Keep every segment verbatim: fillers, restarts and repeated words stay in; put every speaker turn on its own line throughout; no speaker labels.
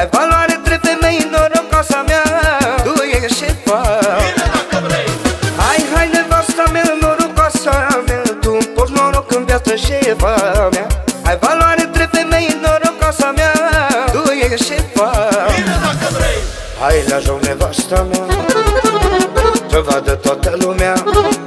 Ai valoare între femei, norocoasa mea, tu ești șefa. Hai, hai, nevasta mea, norocoasa mea, tu-mi porți noroc în viață, șefa mea. Ai valoare între femei, norocoasa mea, tu ești șefa. Hai la joc, nevasta mea, să vadă toată lumea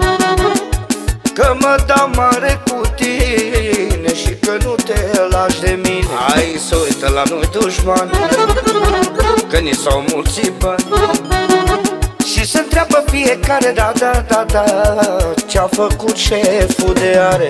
că mă dau mare cu tine și că nu te lași de mine. Hai să uită la noi dușmani că ni s-au mulțit bani și să întreabă fiecare, da, da, da, da, ce-a făcut șeful de are.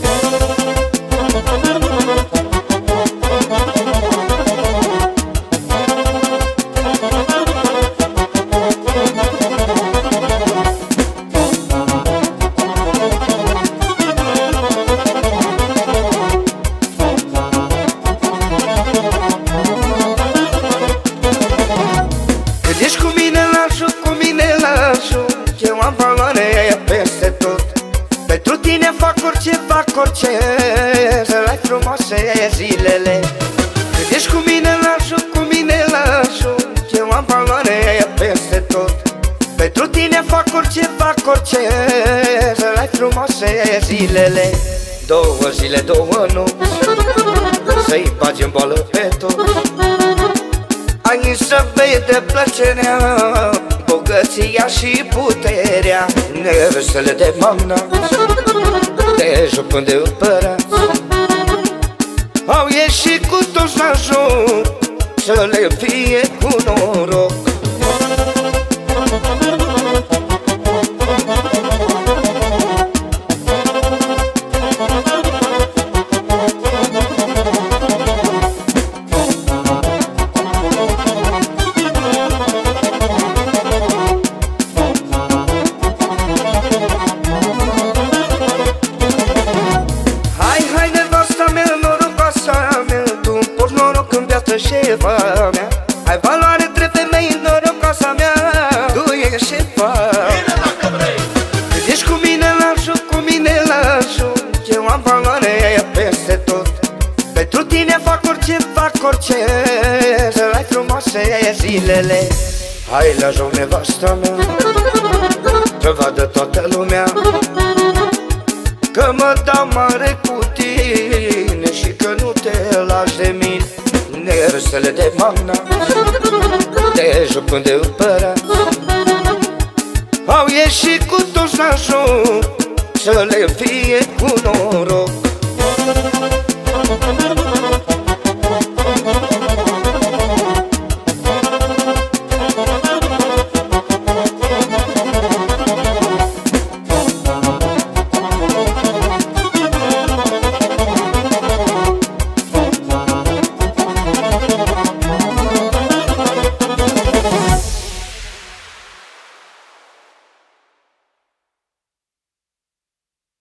Orice fac orice, să ai frumoase zilele. Când ești cu mine la joc, cu mine la joc, eu am valoare peste tot. Pentru tine fac orice, fac orice, să ai frumoase zilele. Două zile, două nopți, să-i bagi în boală pe toți. Ai să vede plăcerea, bogăția și puterea, nevestele de magnați, de joc până de împărați. Au ieșit cu toți la joc, să le fie cu noroc. Șefa mea, ai valoare între femei, norocoasa mea, tu ești șefa. Când ești cu mine la joc, cu mine la joc, eu am valoare peste tot. Pentru tine fac orice, fac orice, să ai frumoase zilele. Hai la joc, nevasta mea, să vadă toată lumea că mă dau mare cu tine și că nu te lași de mine. Nevestele de magnați, de joc până de împărați, au ieșit cu toți la joc, să le fie cu noroc.